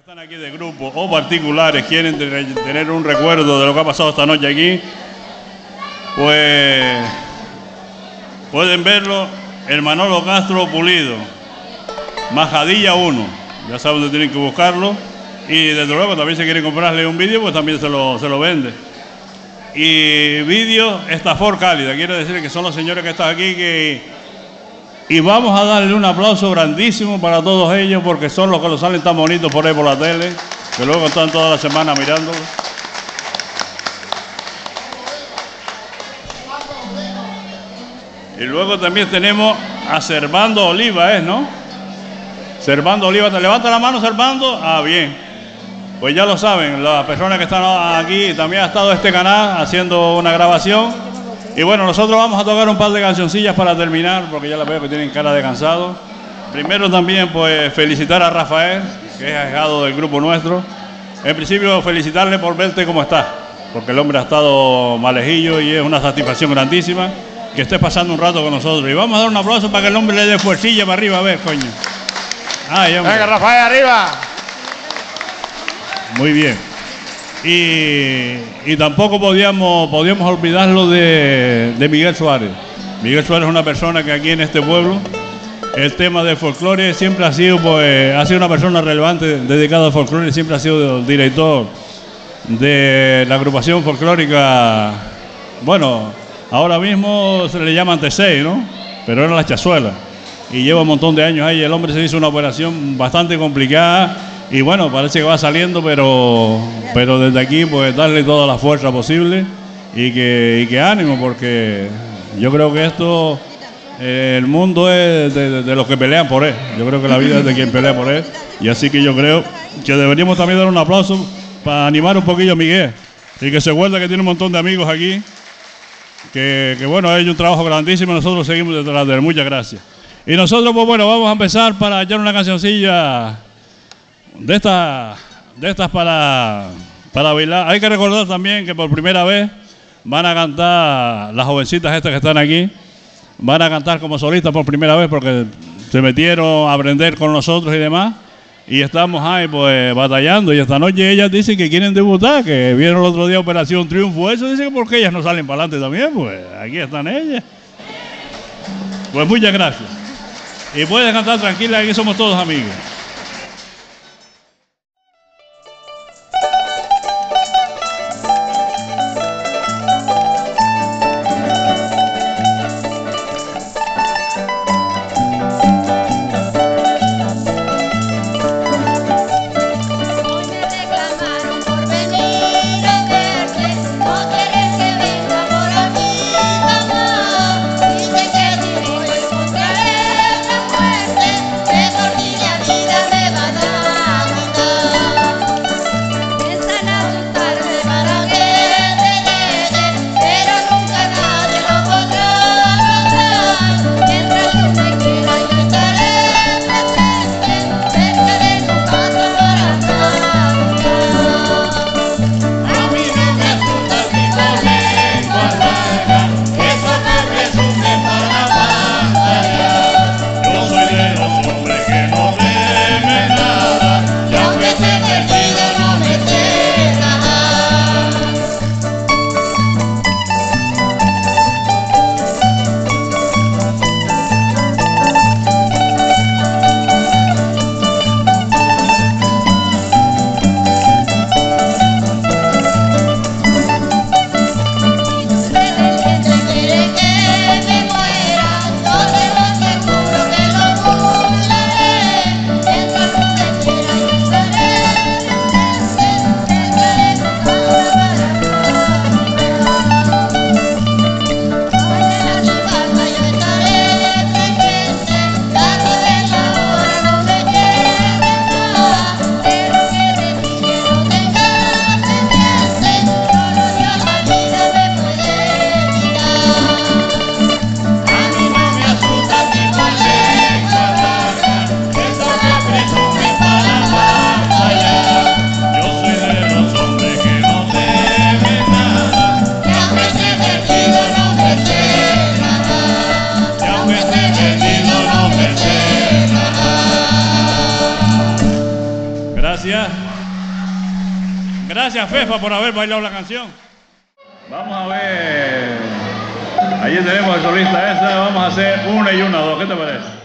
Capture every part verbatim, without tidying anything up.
están aquí de grupo o particulares quieren tener un recuerdo de lo que ha pasado esta noche aquí, pues pueden verlo en Manolo Castro Pulido, Majadilla uno, ya saben dónde tienen que buscarlo. Y desde luego también si quieren comprarle un vídeo, pues también se lo, se lo vende. Y vídeo Estafor Cálida, quiere decir que son los señores que están aquí que... Y vamos a darle un aplauso grandísimo para todos ellos, porque son los que los salen tan bonitos por ahí por la tele, que luego están toda la semana mirándolo. Y luego también tenemos a Servando Oliva, ¿eh? ¿No? Servando Oliva, ¿te levanta la mano, Servando? Ah, bien. Pues ya lo saben, las personas que están aquí, también ha estado este canal haciendo una grabación. Y bueno, nosotros vamos a tocar un par de cancioncillas para terminar, porque ya la veo que tienen cara de cansado. Primero también, pues, felicitar a Rafael, que es ahijado del grupo nuestro. En principio, felicitarle por verte como está, porque el hombre ha estado malejillo y es una satisfacción grandísima que estés pasando un rato con nosotros. Y vamos a dar un aplauso para que el hombre le dé fuercilla para arriba, a ver, coño. Ay, hombre. Venga, Rafael, arriba. Muy bien. Y, y tampoco podíamos, podíamos olvidarlo de, de Miguel Suárez. Miguel Suárez es una persona que aquí en este pueblo, el tema del folclore siempre ha sido, pues, ha sido una persona relevante, dedicada al folclore, siempre ha sido el director de la agrupación folclórica. Bueno, ahora mismo se le llaman T seis, ¿no? Pero era la Chazuela. Y lleva un montón de años ahí. El hombre se hizo una operación bastante complicada. Y bueno, parece que va saliendo, pero, pero desde aquí pues darle toda la fuerza posible y que, y que ánimo, porque yo creo que esto, eh, el mundo es de, de, de los que pelean por él. Yo creo que la vida es de quien pelea por él. Y así que yo creo que deberíamos también dar un aplauso para animar un poquillo a Miguel. Y que se acuerda que tiene un montón de amigos aquí, que, que bueno, ha hecho un trabajo grandísimo. Nosotros seguimos detrás de él. Muchas gracias. Y nosotros, pues bueno, vamos a empezar para echar una cancioncilla de estas de estas para, para bailar. Hay que recordar también que por primera vez van a cantar las jovencitas estas que están aquí, van a cantar como solistas por primera vez porque se metieron a aprender con nosotros y demás, y estamos ahí pues batallando, y esta noche ellas dicen que quieren debutar, que vieron el otro día Operación Triunfo, eso dicen que porque ellas no salen para adelante también, pues aquí están ellas. Pues muchas gracias. Y puedes cantar tranquila, aquí somos todos amigos. Vida Gracias, Fefa, por haber bailado la canción. Vamos a ver. Allí tenemos el solista esa. Vamos a hacer una y una, dos. ¿Qué te parece?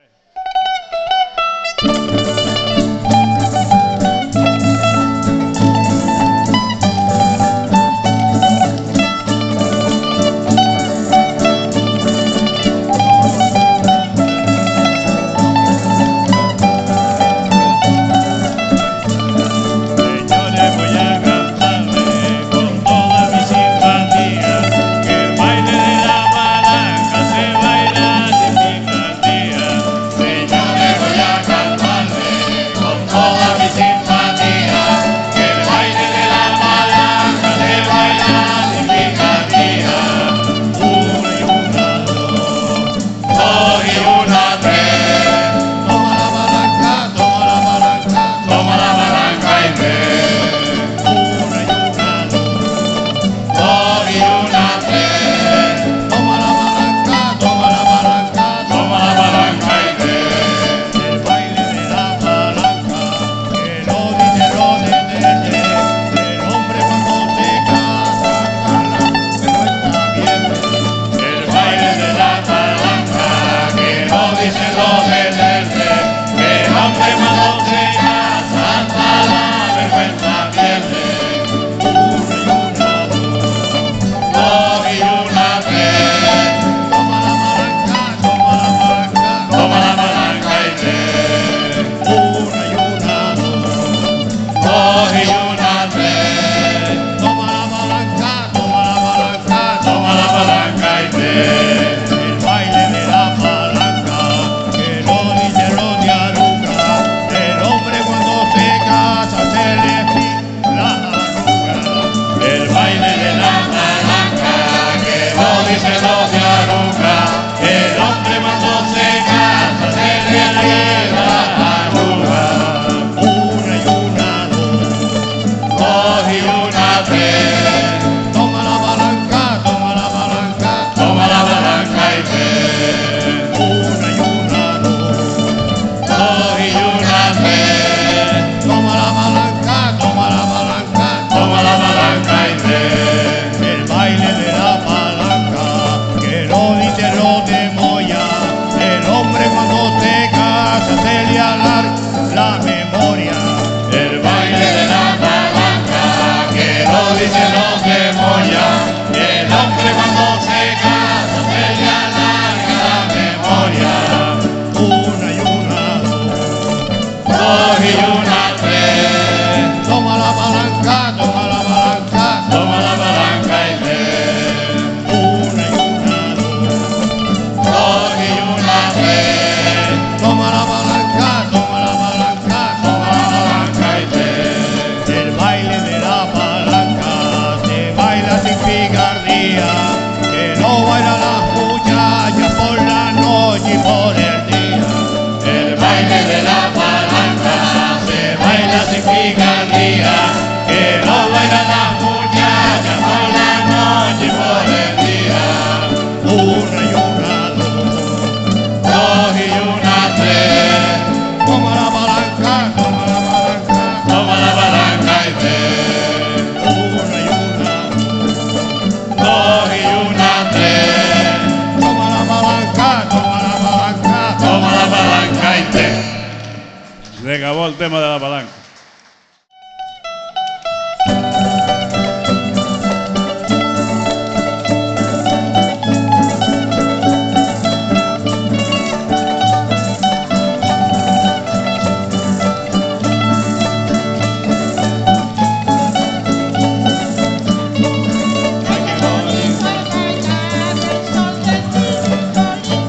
Se acabó el tema de la palanca.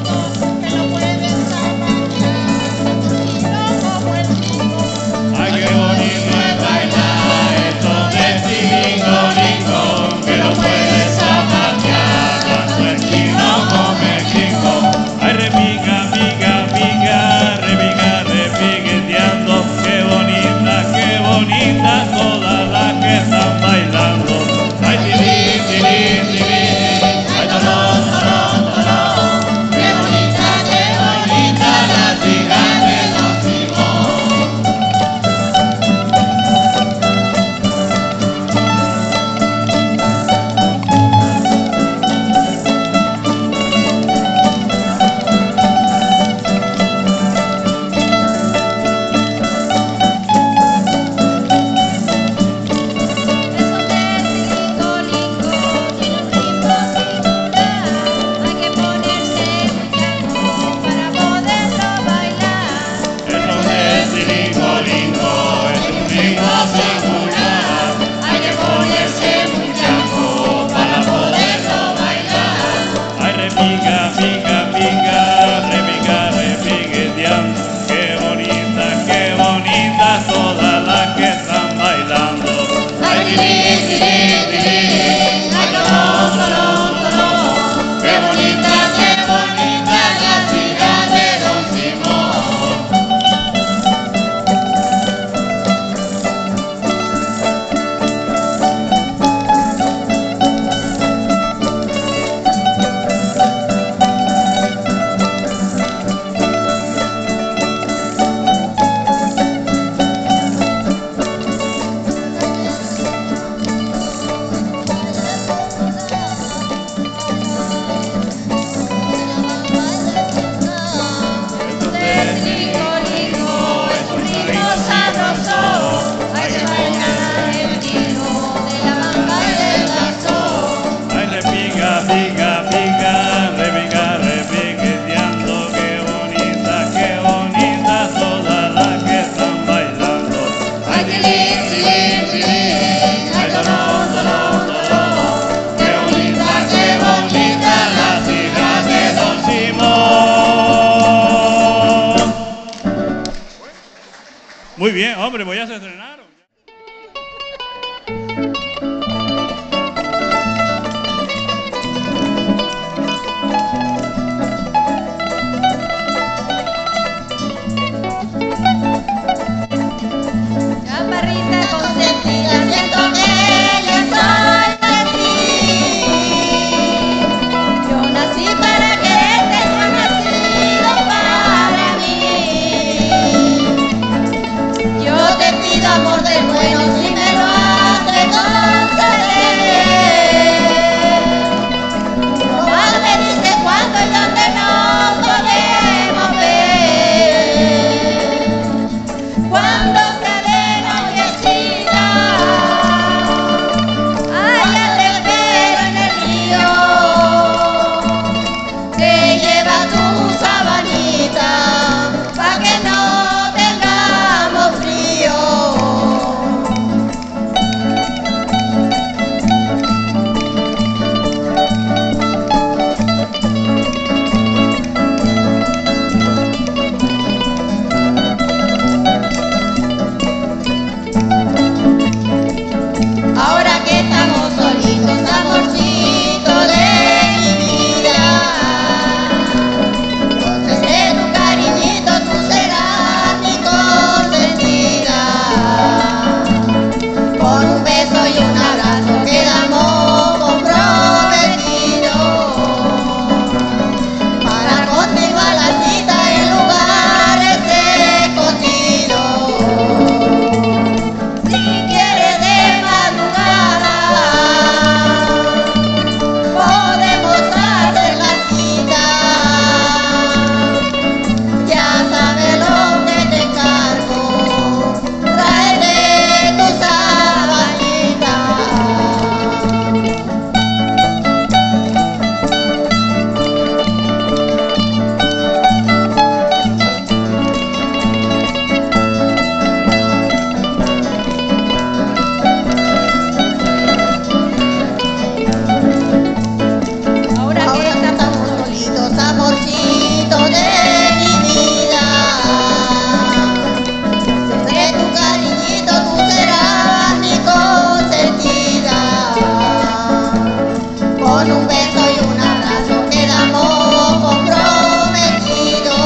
Hay que Muy bien, hombre, pues ya se estrenaron. Chaparrita consentida, siento que yo soy de ti. Yo nací para quererte, tú has nacido para mí. Yo te pido amor del bueno, si me lo has de conceder. Tú nomás me dices cuándo y dónde nos podemos ver. Cuando se dé noviecita, allá te espero en el río, te lleva tu sabanita, pa' que no tengamos frío. Ahora que estamos solitos, amorcito de mi vida, yo te seré tu cariñito, tú serás mi consentida. Con un beso y un abrazo quedamos comprometidos para continuar la cita en lugares escondidos. Si quieres de madrugada, podemos hacer la cita. Ya sabes lo que te encargo, tráete tu sabanita. Ahora que estamos solitos, amorcito de mi vida, seré tu cariñito, tú serás mi consentida. Con un beso y un abrazo quedamos comprometidos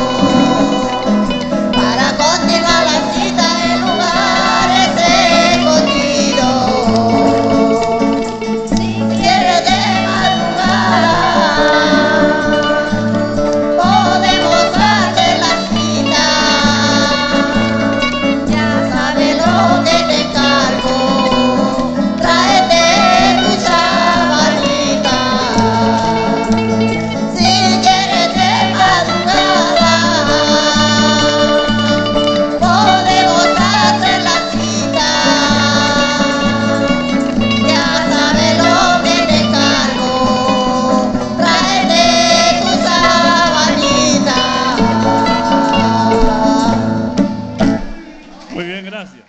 para continuar la cita en lugares escondidos. Si quieres de madrugada, podemos hacer la cita. Ya sabes lo que te encargo, tráete tu sabanita. Si quieres de madrugada, podemos hacer la cita. Ya sabes lo que te encargo, tráete tu sabanita. Muy bien, gracias.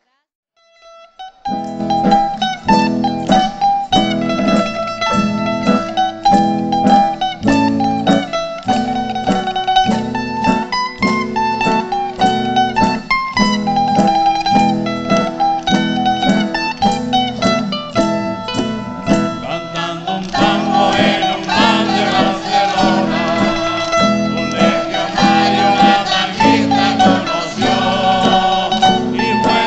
Cantando un tango en un bar de Barcelona, un legionario la tanguita conoció y fue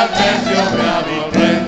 al tercio me avivé.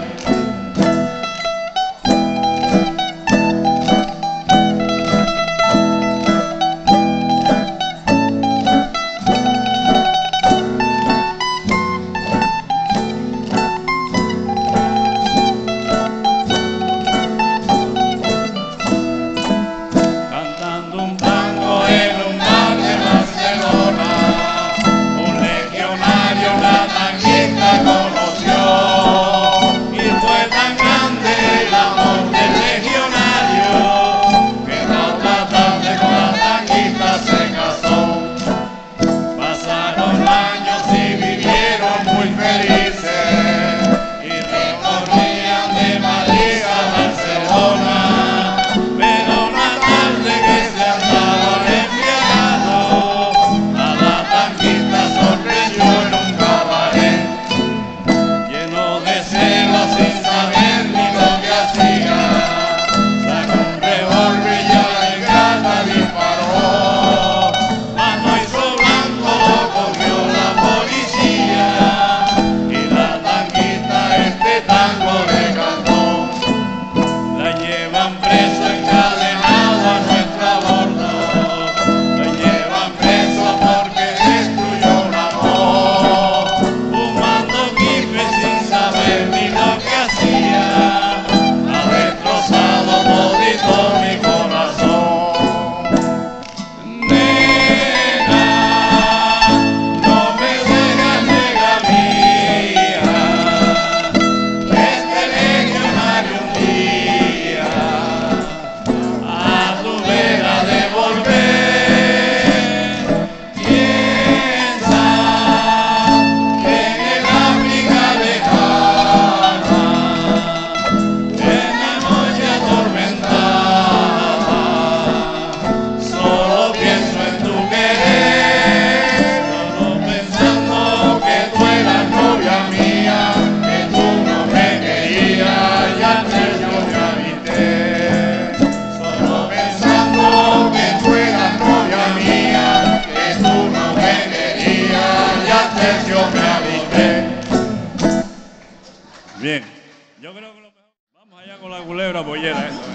Bien, yo creo que lo mejor, vamos allá con la culebra pollera. Esto,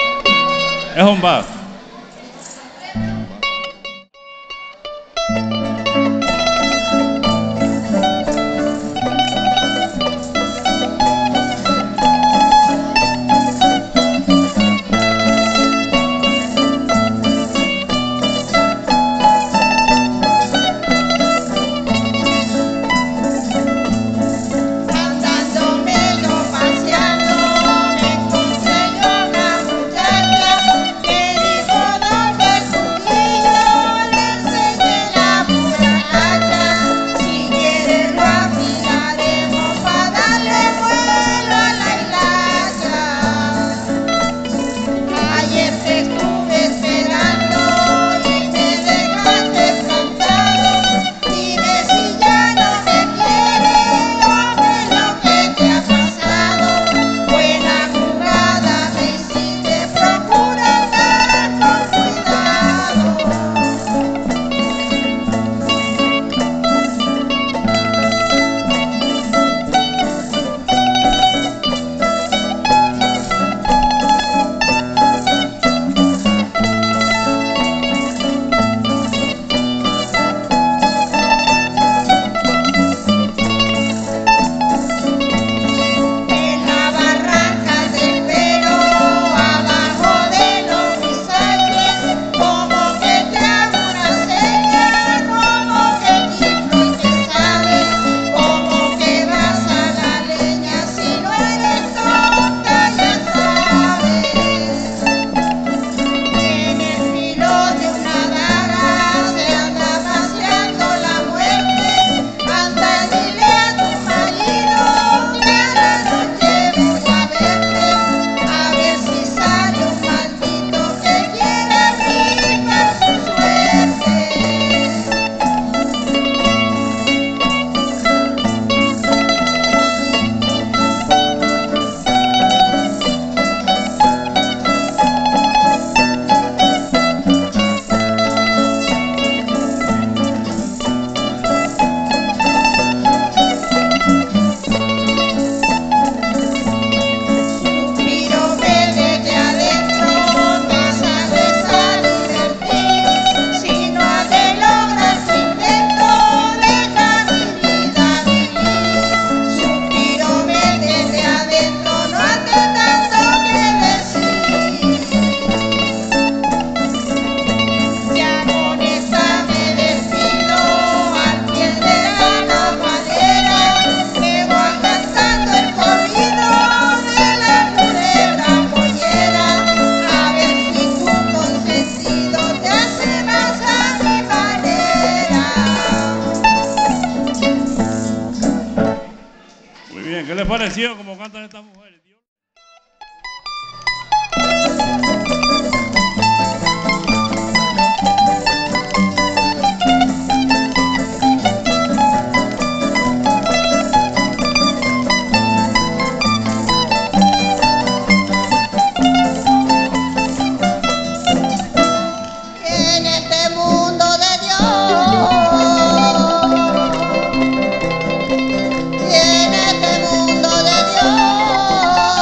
¿eh? Es un bar. Que dijo: "Dame tu niño, le enseñé la les pareció como cantan estas mujeres? En este mundo de Dios, y en este mundo de Dios,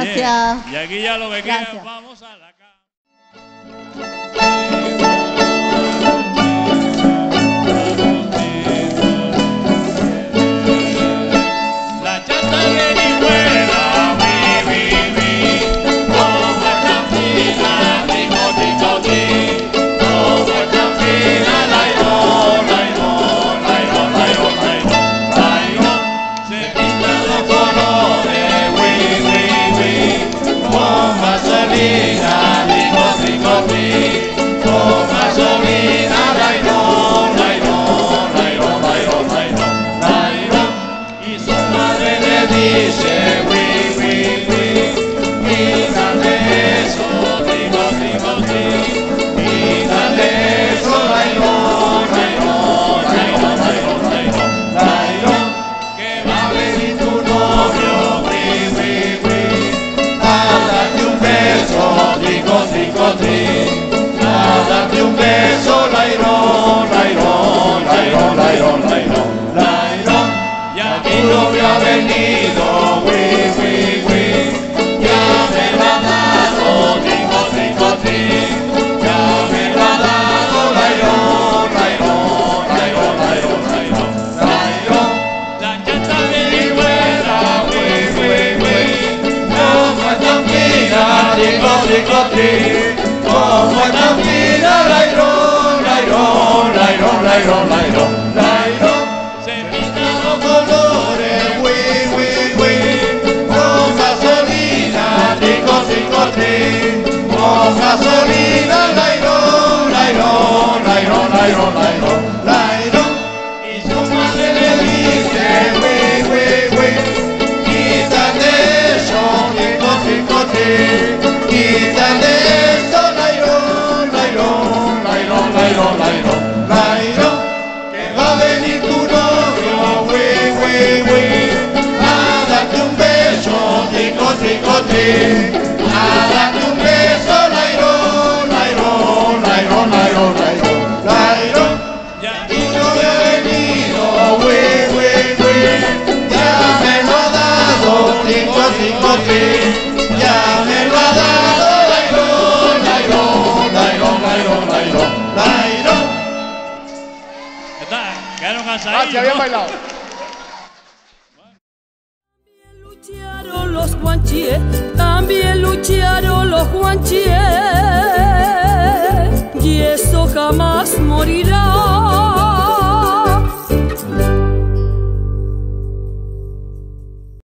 Gracias. Y aquí ya lo que queda, Gracias. vamos a la casa. La chata viene y vuela, mi, mi, mi, como esta fina, tico, tico, ti, como esta fina, lairo, lairo, lairo, lairo, lairo, lairo, se pintan los colores, wi, wi, wi, con gasolina, tico, tico, ti, con gasolina, lairo, lairo, lairo, lairo, lairo, lairo, y su madre le dice, wi, wi, wi, quítale eso, tico, tico, ti, quítale eso, lairo, lairo, lairo, lairo, lairo, lairo, que va a venir tu novio, wi, wi, wi, a darte un beso, tico, tico, ti, a darte un beso, lairo, lairo, lairo, lairo, lairo, lairo, ya mi novio ha venido, wi, wi, wi, ya me lo ha dado, tico, tico, ti, ya me lo ha dado, lairo, lairo, lairo, lairo, lairo, lairo, la chata viene y vuela, wi, wi, wi, como esta fina, tico, tico, ti, como esta fina, lairo, lairo, lairo, lairo, lairo, lairo, se pintan los colores, wi, wi, wi, con gasolina, tico, tico, ti, con gasolina, lairo, lairo, lairo, lairo, lairo, lairo, y su madre le dice, wi, wi, wi, quítate eso, tico, tico, ti, quítate eso, lairo, lairo, lairo, lairo, lairo, lairo, que va a venir tu novio, wi, wi, wi, a darte un beso, tico, tico, ti, a darte un beso, lairo, lairo, lairo, lairo, lairo, lairo, ya tu novio ha venido, wi, wi, wi, ya me lo ha dado, tico, tico, ti, ya me lo ha dado, lairo, lairo, lairo, lairo, lairo, lairo. Está, quedaron cansadillos. Ah, se habían bailado. Lucharon los guanchíes, también lucharon los guanchíes.